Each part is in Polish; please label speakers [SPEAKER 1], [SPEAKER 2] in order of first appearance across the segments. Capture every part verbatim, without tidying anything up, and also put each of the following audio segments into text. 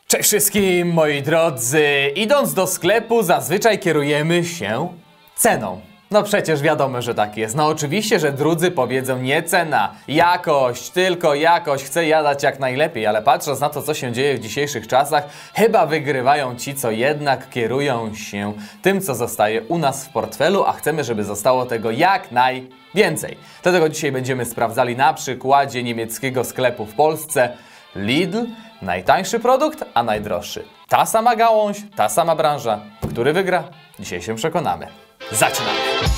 [SPEAKER 1] Cześć wszystkim, moi drodzy! Idąc do sklepu zazwyczaj kierujemy się ceną. No przecież wiadomo, że tak jest. No oczywiście, że drudzy powiedzą nie cena, jakość, tylko jakość, chcę jadać jak najlepiej, ale patrząc na to, co się dzieje w dzisiejszych czasach, chyba wygrywają ci, co jednak kierują się tym, co zostaje u nas w portfelu, a chcemy, żeby zostało tego jak najwięcej. Dlatego dzisiaj będziemy sprawdzali na przykładzie niemieckiego sklepu w Polsce Lidl. Najtańszy produkt, a najdroższy. Ta sama gałąź, ta sama branża. Który wygra? Dzisiaj się przekonamy. Zaczynamy!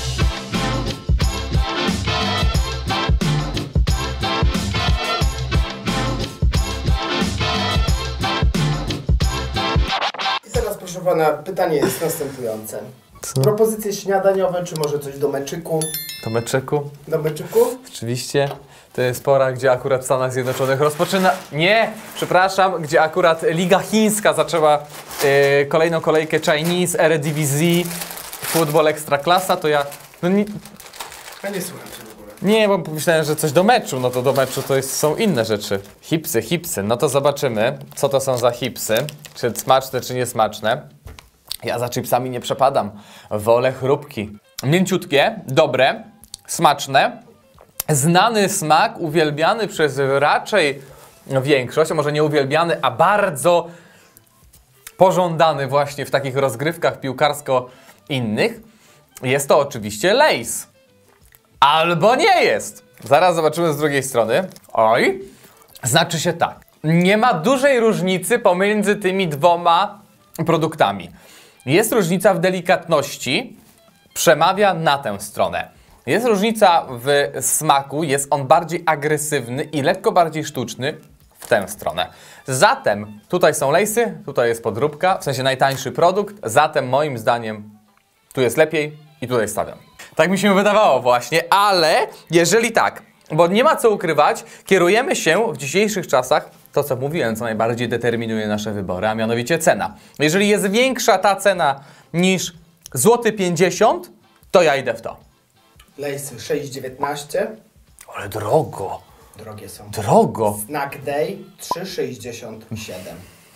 [SPEAKER 2] I teraz, proszę pana, pytanie jest następujące.
[SPEAKER 1] Co?
[SPEAKER 2] Propozycje śniadaniowe, czy może coś do meczyku?
[SPEAKER 1] Do meczyku?
[SPEAKER 2] Do meczyku?
[SPEAKER 1] Oczywiście. To jest pora, gdzie akurat w Stanach Zjednoczonych rozpoczyna... Nie! Przepraszam, gdzie akurat Liga Chińska zaczęła yy, kolejną kolejkę Chinese, Eredivisie, Football Ekstraklasa, to ja... No nie,
[SPEAKER 2] Ja nie słucham cię w ogóle.
[SPEAKER 1] nie, bo myślałem, że coś do meczu, no to do meczu to jest, są inne rzeczy. Hipsy, hipsy, no to zobaczymy, co to są za hipsy, czy smaczne, czy niesmaczne. Ja za chipsami nie przepadam, wolę chrupki. Mięciutkie, dobre, smaczne. Znany smak, uwielbiany przez raczej większość, a może nie uwielbiany, a bardzo pożądany właśnie w takich rozgrywkach piłkarsko innych, jest to oczywiście Lay's. Albo nie jest. Zaraz zobaczymy z drugiej strony. Oj, znaczy się tak. Nie ma dużej różnicy pomiędzy tymi dwoma produktami. Jest różnica w delikatności, przemawia na tę stronę. Jest różnica w smaku, jest on bardziej agresywny i lekko bardziej sztuczny w tę stronę. Zatem tutaj są Lay'sy, tutaj jest podróbka, w sensie najtańszy produkt, zatem moim zdaniem tu jest lepiej i tutaj stawiam. Tak mi się wydawało właśnie, ale jeżeli tak, bo nie ma co ukrywać, kierujemy się w dzisiejszych czasach, to co mówiłem, co najbardziej determinuje nasze wybory, a mianowicie cena. Jeżeli jest większa ta cena niż złoty pięćdziesiąt, to ja idę w to.
[SPEAKER 2] Lay'sy sześć dziewiętnaście.
[SPEAKER 1] Ale drogo.
[SPEAKER 2] Drogie są.
[SPEAKER 1] Drogo.
[SPEAKER 2] Snack Day trzy sześćdziesiąt siedem.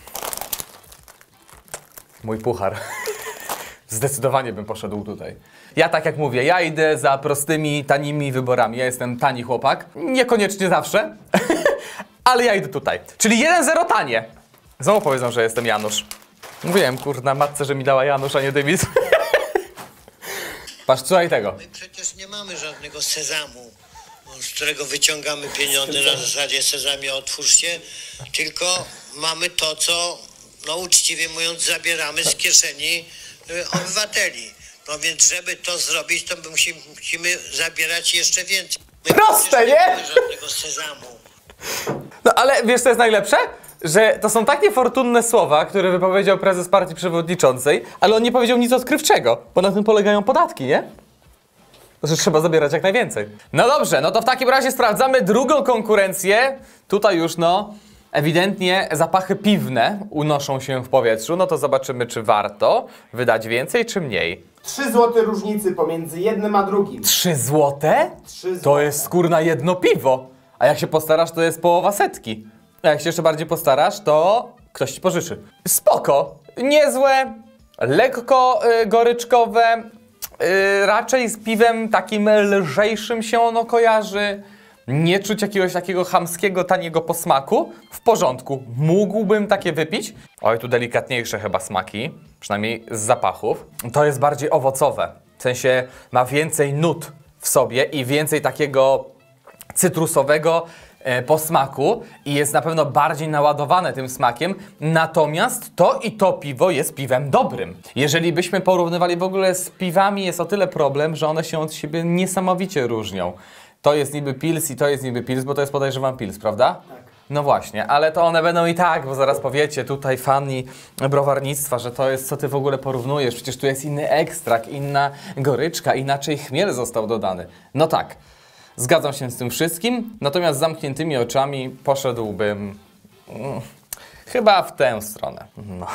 [SPEAKER 1] Mój puchar. Zdecydowanie bym poszedł tutaj. Ja tak jak mówię, ja idę za prostymi, tanimi wyborami. Ja jestem tani chłopak. Niekoniecznie zawsze. Ale ja idę tutaj. Czyli jeden zero tanie. Znowu powiedzą, że jestem Janusz. Mówiłem, kurna, matce, że mi dała Janusz, a nie Dymis. Patrz, słuchaj tego.
[SPEAKER 3] My przecież nie mamy żadnego sezamu, z którego wyciągamy pieniądze na zasadzie sezamie otwórz się, tylko mamy to, co, no uczciwie mówiąc, zabieramy z kieszeni y, obywateli. No więc, żeby to zrobić, to my musimy, musimy zabierać jeszcze więcej. My
[SPEAKER 1] Proste, nie?
[SPEAKER 3] nie mamy żadnego sezamu.
[SPEAKER 1] No ale wiesz, co jest najlepsze? Że to są tak niefortunne słowa, które wypowiedział prezes partii przewodniczącej, ale on nie powiedział nic odkrywczego, bo na tym polegają podatki, nie? Że trzeba zabierać jak najwięcej. No dobrze, no to w takim razie sprawdzamy drugą konkurencję. Tutaj już no, ewidentnie zapachy piwne unoszą się w powietrzu, no to zobaczymy, czy warto wydać więcej, czy mniej.
[SPEAKER 2] trzy złote różnicy pomiędzy jednym a drugim.
[SPEAKER 1] trzy złote?
[SPEAKER 2] trzy złote.
[SPEAKER 1] To jest kurna jedno piwo. A jak się postarasz, to jest połowa setki. A jak się jeszcze bardziej postarasz, to ktoś ci pożyczy. Spoko, niezłe, lekko y, goryczkowe, y, raczej z piwem takim lżejszym się ono kojarzy. Nie czuć jakiegoś takiego chamskiego, taniego posmaku. W porządku, mógłbym takie wypić. Oj, tu delikatniejsze chyba smaki, przynajmniej z zapachów. To jest bardziej owocowe, w sensie ma więcej nut w sobie i więcej takiego cytrusowego posmaku i jest na pewno bardziej naładowane tym smakiem, natomiast to i to piwo jest piwem dobrym. Jeżeli byśmy porównywali w ogóle z piwami, jest o tyle problem, że one się od siebie niesamowicie różnią. To jest niby pils i to jest niby pils, bo to jest podejrzewam pils, prawda?
[SPEAKER 2] Tak.
[SPEAKER 1] No właśnie, ale to one będą i tak, bo zaraz powiecie tutaj fani browarnictwa, że to jest, co ty w ogóle porównujesz, przecież tu jest inny ekstrakt, inna goryczka, inaczej chmiel został dodany. No tak. Zgadzam się z tym wszystkim, natomiast z zamkniętymi oczami poszedłbym mm, chyba w tę stronę. No.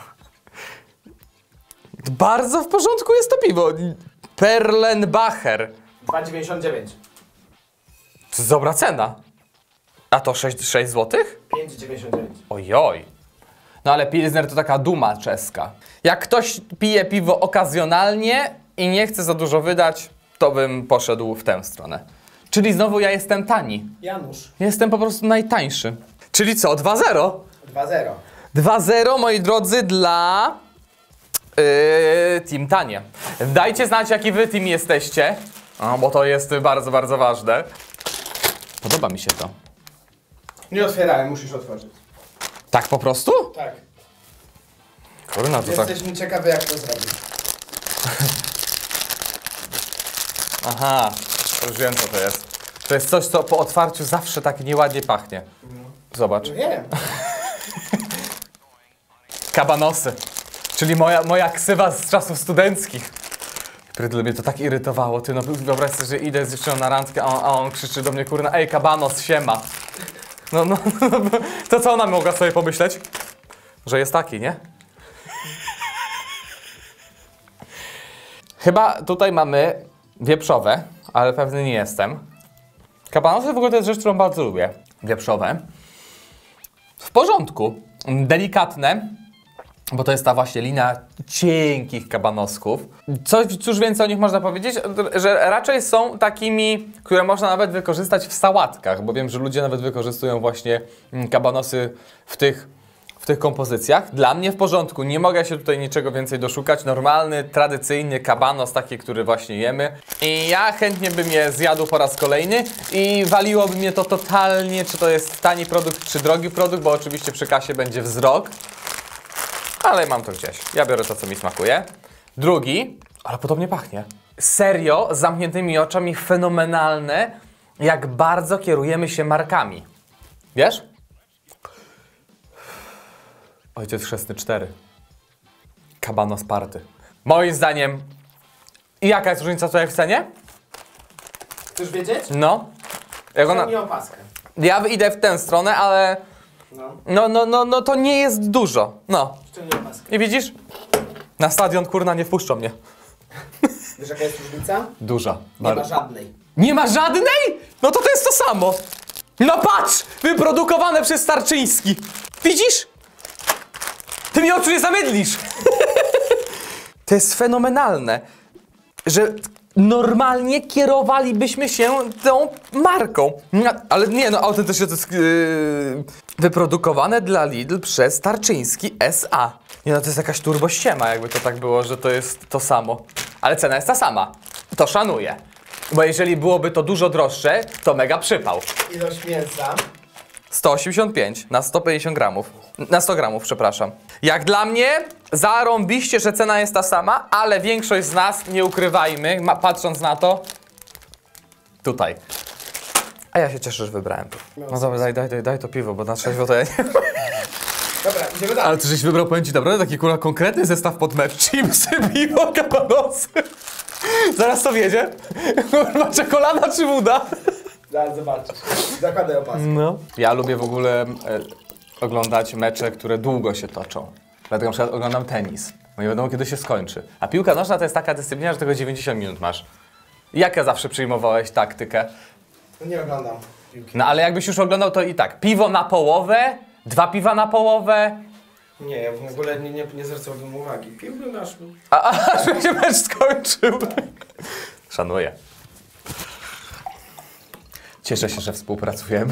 [SPEAKER 1] Bardzo w porządku jest to piwo. Perlenbacher.
[SPEAKER 2] dwa dziewięćdziesiąt dziewięć.
[SPEAKER 1] To jest dobra cena. A to sześć złotych?
[SPEAKER 2] pięć dziewięćdziesiąt dziewięć.
[SPEAKER 1] Ojoj. No ale Pilsner to taka duma czeska. Jak ktoś pije piwo okazjonalnie i nie chce za dużo wydać, to bym poszedł w tę stronę. Czyli znowu ja jestem tani.
[SPEAKER 2] Janusz.
[SPEAKER 1] Jestem po prostu najtańszy. Czyli co, dwa zero?
[SPEAKER 2] dwa zero.
[SPEAKER 1] dwa zero, moi drodzy, dla yy, Team Tanie. Dajcie znać, jaki wy team jesteście, o, bo to jest bardzo, bardzo ważne. Podoba mi się to.
[SPEAKER 2] Nie otwierałem, musisz otworzyć.
[SPEAKER 1] Tak po prostu?
[SPEAKER 2] Tak.
[SPEAKER 1] Kurna, to tak.
[SPEAKER 2] Jesteśmy ciekawi, jak to zrobić.
[SPEAKER 1] Aha, już wiem, co to jest. To jest coś, co po otwarciu zawsze tak nieładnie pachnie. Zobacz.
[SPEAKER 2] Nie wiem.
[SPEAKER 1] Kabanosy. Czyli moja, moja ksywa z czasów studenckich. Prydle, mnie to tak irytowało. Ty, no wyobraź sobie, że idę z dziewczyną na randkę, a on, a on krzyczy do mnie, kurna, ej, kabanos, siema. No, no, no, to co ona mogła sobie pomyśleć? Że jest taki, nie? Chyba tutaj mamy wieprzowe, ale pewny nie jestem. Kabanosy w ogóle to jest rzecz, którą bardzo lubię. Wieprzowe. W porządku. Delikatne, bo to jest ta właśnie linia cienkich kabanosków. Coś, cóż więcej o nich można powiedzieć? Że raczej są takimi, które można nawet wykorzystać w sałatkach, bo wiem, że ludzie nawet wykorzystują właśnie kabanosy w tych, w tych kompozycjach. Dla mnie w porządku, nie mogę się tutaj niczego więcej doszukać. Normalny, tradycyjny kabanos, taki, który właśnie jemy. I ja chętnie bym je zjadł po raz kolejny i waliłoby mnie to totalnie, czy to jest tani produkt, czy drogi produkt, bo oczywiście przy kasie będzie wzrok. Ale mam to gdzieś. Ja biorę to, co mi smakuje. Drugi, ale podobnie pachnie. Serio, z zamkniętymi oczami, fenomenalne, jak bardzo kierujemy się markami. Wiesz? Ojciec Chrzestny cztery. Kabanos Party. Moim zdaniem... I jaka jest różnica tutaj w cenie?
[SPEAKER 2] Chcesz wiedzieć?
[SPEAKER 1] No. Jak ona...
[SPEAKER 2] Nie opaskę.
[SPEAKER 1] Ja idę w tę stronę, ale...
[SPEAKER 2] No.
[SPEAKER 1] No, no, no, no to nie jest dużo. No.
[SPEAKER 2] Jeszcze nie opaskę.
[SPEAKER 1] I widzisz? Na stadion, kurna, nie wpuszczą mnie.
[SPEAKER 2] Wiesz, jaka jest różnica?
[SPEAKER 1] Duża.
[SPEAKER 2] Nie ma żadnej.
[SPEAKER 1] Nie ma żadnej? No to to jest to samo. No patrz! Wyprodukowane przez Starczyński. Widzisz? Ty mi oczu nie zamydlisz. To jest fenomenalne, że normalnie kierowalibyśmy się tą marką. No, ale nie, no autentycznie to jest yy, wyprodukowane dla Lidl przez Starczyński S A. Nie no, to jest jakaś turbościema, jakby to tak było, że to jest to samo. Ale cena jest ta sama. To szanuję. Bo jeżeli byłoby to dużo droższe, to mega przypał.
[SPEAKER 2] Ilość mięsa.
[SPEAKER 1] sto osiemdziesiąt pięć na sto pięćdziesiąt gramów. Na sto gramów, przepraszam. Jak dla mnie, zarąbiście, że cena jest ta sama, ale większość z nas, nie ukrywajmy, ma, patrząc na to, tutaj. A ja się cieszę, że wybrałem to. No dobra, daj, daj, daj, daj to piwo, bo na trzeźwo to ja nie...
[SPEAKER 2] Dobra, idziemy dalej.
[SPEAKER 1] Ale ty żeś wybrał, powiem ci, naprawdę taki kurwa konkretny zestaw pod mecz. Chipsy, piwo, kabanosy. Zaraz to wiedzie. Kurwa, czekolada czy woda?
[SPEAKER 2] Zaraz zobaczysz. Zakładaj opaskę.
[SPEAKER 1] No. Ja lubię w ogóle e, oglądać mecze, które długo się toczą. Dlatego na przykład oglądam tenis, bo nie wiadomo kiedy się skończy. A piłka nożna to jest taka dyscyplina, że tego dziewięćdziesiąt minut masz. Jaka zawsze przyjmowałeś taktykę?
[SPEAKER 2] No nie oglądam piłki.
[SPEAKER 1] No ale jakbyś już oglądał, to i tak. Piwo na połowę, dwa piwa na połowę.
[SPEAKER 2] Nie, ja w ogóle nie, nie, nie zwracałbym uwagi. Piłby nasz.
[SPEAKER 1] A, a aż się mecz skończył. Szanuję. Cieszę się, że współpracujemy.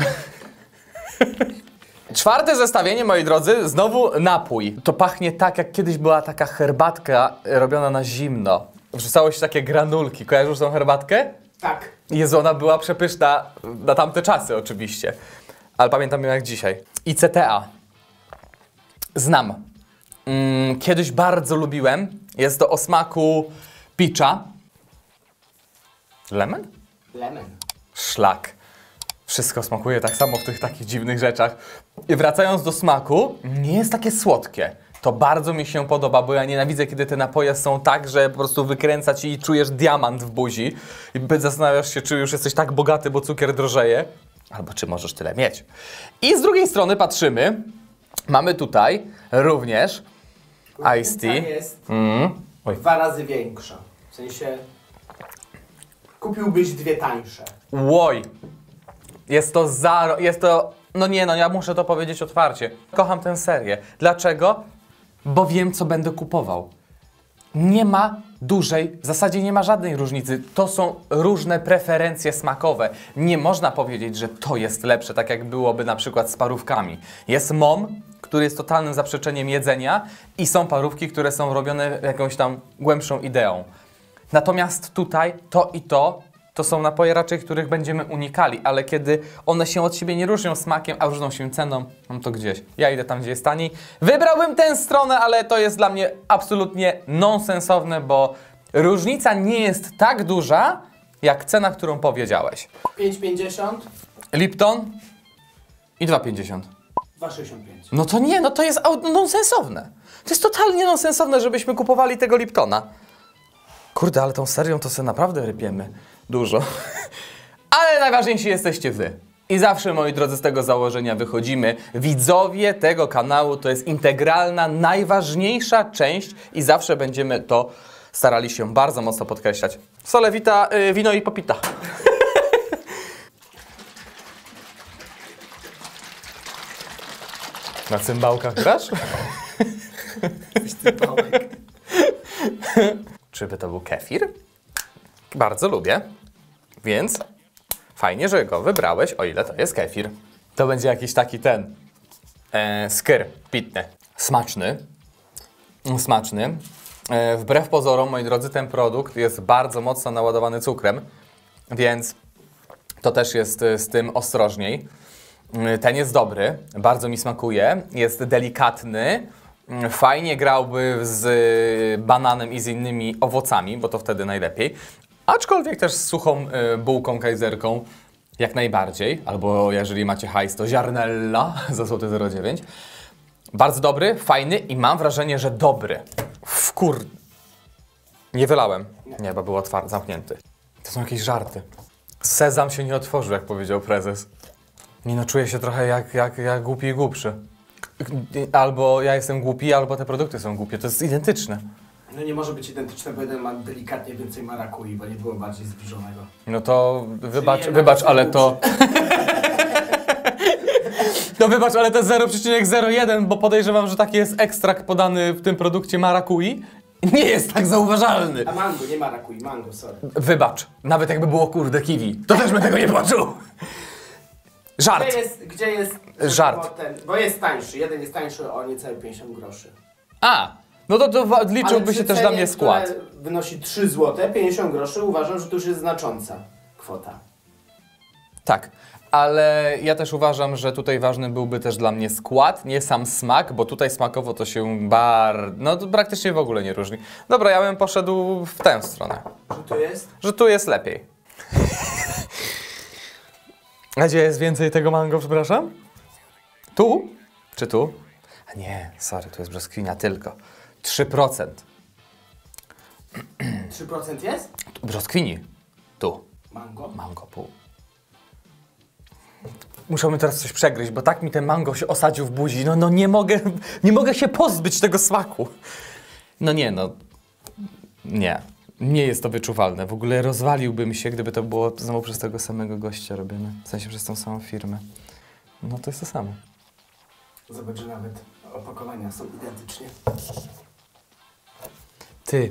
[SPEAKER 1] Czwarte zestawienie, moi drodzy, znowu napój. To pachnie tak, jak kiedyś była taka herbatka robiona na zimno. Wrzucało się takie granulki. Kojarzysz tą herbatkę?
[SPEAKER 2] Tak.
[SPEAKER 1] Jezu, ona była przepyszna na tamte czasy oczywiście. Ale pamiętam ją jak dzisiaj. I C T A. Znam. Mm, kiedyś bardzo lubiłem. Jest to o smaku picza. Lemon?
[SPEAKER 2] Lemon.
[SPEAKER 1] Szlak. Wszystko smakuje tak samo w tych takich dziwnych rzeczach. I wracając do smaku, nie jest takie słodkie. To bardzo mi się podoba, bo ja nienawidzę, kiedy te napoje są tak, że po prostu wykręca ci i czujesz diamant w buzi. I zastanawiasz się, czy już jesteś tak bogaty, bo cukier drożeje. Albo czy możesz tyle mieć. I z drugiej strony patrzymy. Mamy tutaj również Iced Tea.
[SPEAKER 2] jest
[SPEAKER 1] Mm. Oj.
[SPEAKER 2] dwa razy większa. W sensie kupiłbyś dwie tańsze.
[SPEAKER 1] Łoj. Jest to za... Jest to... No nie, no ja muszę to powiedzieć otwarcie. Kocham tę serię. Dlaczego? Bo wiem, co będę kupował. Nie ma dużej, w zasadzie nie ma żadnej różnicy. To są różne preferencje smakowe. Nie można powiedzieć, że to jest lepsze, tak jak byłoby na przykład z parówkami. Jest mom, który jest totalnym zaprzeczeniem jedzenia i są parówki, które są robione jakąś tam głębszą ideą. Natomiast tutaj to i to, to są napoje raczej, których będziemy unikali, ale kiedy one się od siebie nie różnią smakiem, a różnią się ceną, no to gdzieś. Ja idę tam, gdzie jest taniej. Wybrałbym tę stronę, ale to jest dla mnie absolutnie nonsensowne, bo różnica nie jest tak duża, jak cena, którą powiedziałeś.
[SPEAKER 2] pięć pięćdziesiąt,
[SPEAKER 1] Lipton i dwa pięćdziesiąt.
[SPEAKER 2] dwa sześćdziesiąt pięć.
[SPEAKER 1] No to nie, no to jest au- nonsensowne. To jest totalnie nonsensowne, żebyśmy kupowali tego Liptona. Kurde, ale tą serią to sobie naprawdę rypiemy dużo. Ale najważniejsi jesteście wy. I zawsze, moi drodzy, z tego założenia wychodzimy. Widzowie tego kanału to jest integralna, najważniejsza część i zawsze będziemy to starali się bardzo mocno podkreślać. Solewita, yy, wino i popita. Na cymbałkach grasz? Czyby to był kefir? Bardzo lubię, więc fajnie, że go wybrałeś, o ile to jest kefir. To będzie jakiś taki ten e, skyr pitny. Smaczny. Smaczny. E, wbrew pozorom, moi drodzy, ten produkt jest bardzo mocno naładowany cukrem, więc to też jest z tym ostrożniej. Ten jest dobry, bardzo mi smakuje, jest delikatny, fajnie grałby z bananem i z innymi owocami, bo to wtedy najlepiej. Aczkolwiek też z suchą y, bułką kajzerką jak najbardziej, albo jeżeli macie hajs, to ziarnella za złoty zero dziewięć. Bardzo dobry, fajny i mam wrażenie, że dobry. Wkur... Nie wylałem. Nie, bo był otwarty, zamknięty. To są jakieś żarty. Sezam się nie otworzył, jak powiedział prezes. Nie no, czuję się trochę jak, jak, jak głupi i głupszy. Albo ja jestem głupi, albo te produkty są głupie. To jest identyczne.
[SPEAKER 2] No nie może być identyczne, bo jeden ma delikatnie więcej marakui, bo nie było bardziej zbliżonego.
[SPEAKER 1] No to wybacz,
[SPEAKER 2] Czyli
[SPEAKER 1] wybacz,
[SPEAKER 2] jednak
[SPEAKER 1] ale
[SPEAKER 2] jest
[SPEAKER 1] to... No wybacz, ale to zero przecinek zero jeden, bo podejrzewam, że taki jest ekstrakt podany w tym produkcie marakui. Nie jest tak zauważalny.
[SPEAKER 2] A mango, nie marakui, mango, sorry.
[SPEAKER 1] Wybacz, nawet jakby było kurde kiwi, to też bym tego nie poczuł. Żart.
[SPEAKER 2] Gdzie jest, gdzie jest
[SPEAKER 1] Żart.
[SPEAKER 2] Ten, bo jest tańszy, jeden jest tańszy o niecałe pięćdziesiąt groszy.
[SPEAKER 1] A, no to, to liczyłby
[SPEAKER 2] Ale
[SPEAKER 1] się
[SPEAKER 2] przy
[SPEAKER 1] też dla mnie
[SPEAKER 2] cenie,
[SPEAKER 1] skład.
[SPEAKER 2] która wynosi trzy złote, pięćdziesiąt groszy, uważam, że to już jest znacząca kwota.
[SPEAKER 1] Tak, ale ja też uważam, że tutaj ważny byłby też dla mnie skład, nie sam smak, bo tutaj smakowo to się bar... no to praktycznie w ogóle nie różni. Dobra, ja bym poszedł w tę stronę.
[SPEAKER 2] Że to jest?
[SPEAKER 1] Że tu jest lepiej. A gdzie jest więcej tego mango, przepraszam? Tu? Czy tu? A nie, sorry, tu jest brzoskwinia tylko. trzy procent.
[SPEAKER 2] trzy procent jest?
[SPEAKER 1] Tu, brzoskwini. Tu.
[SPEAKER 2] Mango?
[SPEAKER 1] Mango pół. Muszę mi teraz coś przegryźć, bo tak mi ten mango się osadził w buzi. No, no nie mogę, nie mogę się pozbyć tego smaku. No nie, no. Nie. Nie jest to wyczuwalne. W ogóle rozwaliłbym się, gdyby to było znowu przez tego samego gościa robione. W sensie przez tą samą firmę. No to jest to samo.
[SPEAKER 2] Zobacz, że nawet opakowania są identycznie.
[SPEAKER 1] Ty.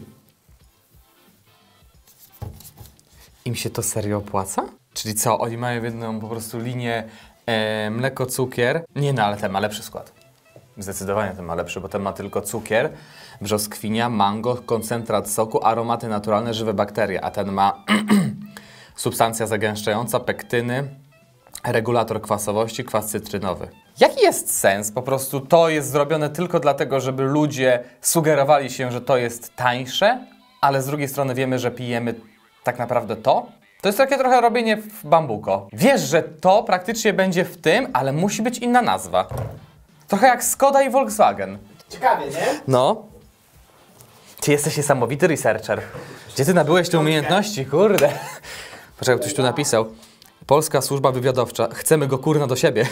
[SPEAKER 1] Im się to serio opłaca? Czyli co, oni mają jedną po prostu linię e, mleko, cukier. Nie no, ale ten ma lepszy skład. Zdecydowanie ten ma lepszy, bo ten ma tylko cukier, brzoskwinia, mango, koncentrat soku, aromaty naturalne, żywe bakterie, a ten ma substancja zagęszczająca, pektyny, regulator kwasowości, kwas cytrynowy. Jaki jest sens? Po prostu to jest zrobione tylko dlatego, żeby ludzie sugerowali się, że to jest tańsze, ale z drugiej strony wiemy, że pijemy tak naprawdę to? To jest takie trochę robienie w bambuko. Wiesz, że to praktycznie będzie w tym, ale musi być inna nazwa. Trochę jak Skoda i Volkswagen.
[SPEAKER 2] Ciekawie, nie?
[SPEAKER 1] No. Ty jesteś niesamowity researcher. Gdzie ty nabyłeś te umiejętności? Kurde. Poczekaj, ktoś tu napisał. Polska służba wywiadowcza. Chcemy go kurna do siebie.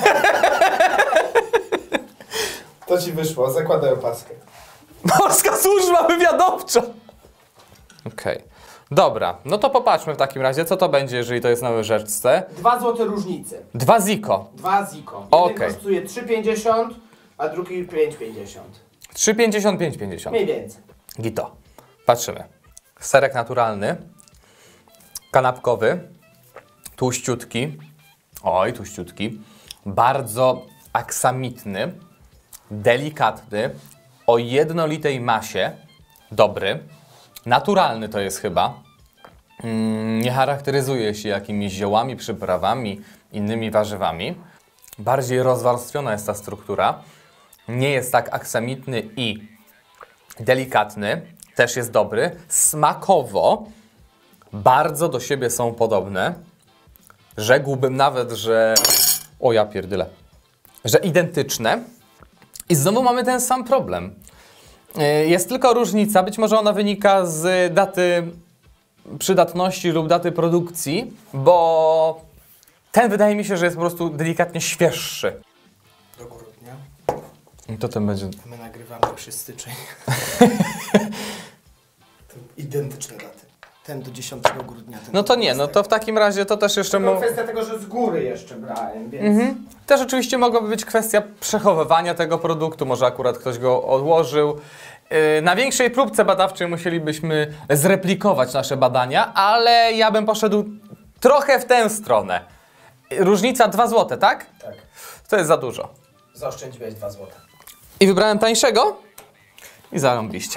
[SPEAKER 2] To ci wyszło, zakładaj opaskę.
[SPEAKER 1] Polska służba wywiadowcza! Okej. Okay. Dobra, no to popatrzmy w takim razie, co to będzie, jeżeli to jest na łyżeczce.
[SPEAKER 2] Dwa złote różnice.
[SPEAKER 1] Dwa Ziko.
[SPEAKER 2] Dwa Ziko. Jeden
[SPEAKER 1] Okej.
[SPEAKER 2] kosztuje trzy pięćdziesiąt, a drugi pięć pięćdziesiąt.
[SPEAKER 1] trzy pięćdziesiąt, pięć pięćdziesiąt.
[SPEAKER 2] Mniej więcej.
[SPEAKER 1] Gito. Patrzymy. Serek naturalny, kanapkowy, tłuściutki, oj, tłuściutki, bardzo aksamitny, delikatny, o jednolitej masie, dobry, naturalny to jest chyba, mm, nie charakteryzuje się jakimiś ziołami, przyprawami, innymi warzywami, bardziej rozwarstwiona jest ta struktura, nie jest tak aksamitny i delikatny, też jest dobry, smakowo bardzo do siebie są podobne, rzekłbym nawet, że, o ja pierdyle, że identyczne i znowu mamy ten sam problem. Jest tylko różnica, być może ona wynika z daty przydatności lub daty produkcji, bo ten wydaje mi się, że jest po prostu delikatnie świeższy.
[SPEAKER 2] Do grudnia.
[SPEAKER 1] I to ten będzie...
[SPEAKER 2] My nagrywamy już jest styczeń. To identyczne daty. Ten do dziesiątego grudnia. Ten
[SPEAKER 1] No
[SPEAKER 2] do
[SPEAKER 1] to nie, no to
[SPEAKER 2] dwudziestego.
[SPEAKER 1] w takim razie to też jeszcze...
[SPEAKER 2] To
[SPEAKER 1] Mo...
[SPEAKER 2] kwestia tego, że z góry jeszcze brałem, więc...
[SPEAKER 1] Mhm. Też oczywiście mogłaby być kwestia przechowywania tego produktu, może akurat ktoś go odłożył. Yy, na większej próbce badawczej musielibyśmy zreplikować nasze badania, ale ja bym poszedł trochę w tę stronę. Różnica dwa złote, tak?
[SPEAKER 2] Tak.
[SPEAKER 1] To jest za dużo.
[SPEAKER 2] Zaoszczędziłeś dwa złote.
[SPEAKER 1] I wybrałem tańszego i zarąbiście.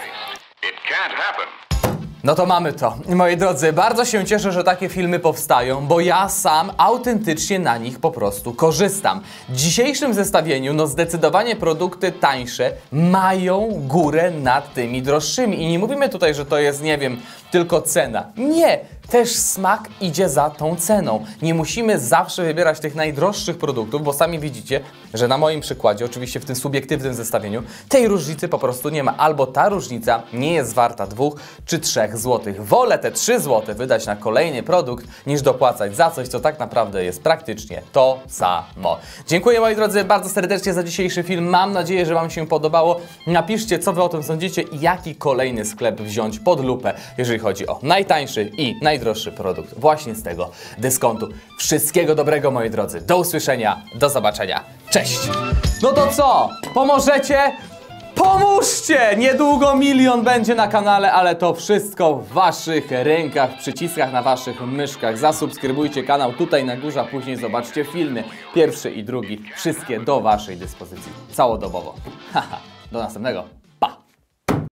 [SPEAKER 1] No to mamy to. Moi drodzy, bardzo się cieszę, że takie filmy powstają, bo ja sam autentycznie na nich po prostu korzystam. W dzisiejszym zestawieniu, no zdecydowanie produkty tańsze mają górę nad tymi droższymi. I nie mówimy tutaj, że to jest, nie wiem, tylko cena. Nie! Też smak idzie za tą ceną. Nie musimy zawsze wybierać tych najdroższych produktów, bo sami widzicie, że na moim przykładzie, oczywiście w tym subiektywnym zestawieniu, tej różnicy po prostu nie ma. Albo ta różnica nie jest warta dwóch czy trzech złotych. Wolę te trzy złote wydać na kolejny produkt, niż dopłacać za coś, co tak naprawdę jest praktycznie to samo. Dziękuję, moi drodzy, bardzo serdecznie za dzisiejszy film. Mam nadzieję, że Wam się podobało. Napiszcie, co Wy o tym sądzicie i jaki kolejny sklep wziąć pod lupę, jeżeli chodzi o najtańszy i najdroższy produkt właśnie z tego dyskontu. Wszystkiego dobrego, moi drodzy. Do usłyszenia, do zobaczenia. Cześć! No to co? Pomożecie? Pomóżcie! Niedługo milion będzie na kanale, ale to wszystko w Waszych rękach, w przyciskach na Waszych myszkach. Zasubskrybujcie kanał tutaj na górze, a później zobaczcie filmy. Pierwszy i drugi. Wszystkie do Waszej dyspozycji. Całodobowo. Haha. Do następnego.